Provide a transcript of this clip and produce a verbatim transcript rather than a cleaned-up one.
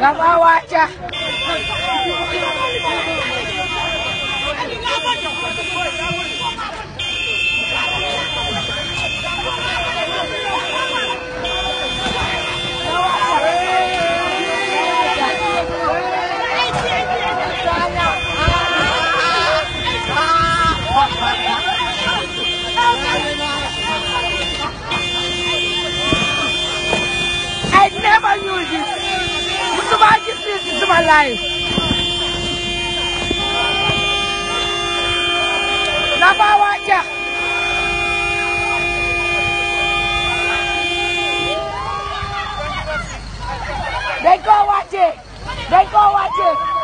Dafa wàcca I never knew this. Musuma gis this in my life. Dafa wàcca dañ ko wàcce dañ ko wàcce